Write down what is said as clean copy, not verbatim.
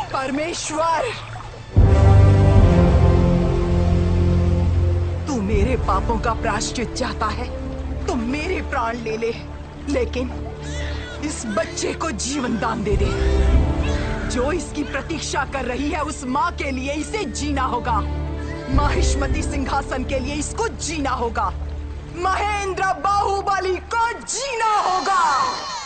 परमेश्वर, तू मेरे पापों का प्रायश्चित चाहता है तो मेरे प्राण ले ले, लेकिन इस बच्चे को जीवन दान दे दे। जो इसकी प्रतीक्षा कर रही है उस माँ के लिए इसे जीना होगा। माहिष्मती सिंहासन के लिए इसको जीना होगा। महेंद्र बाहुबली को जीना होगा।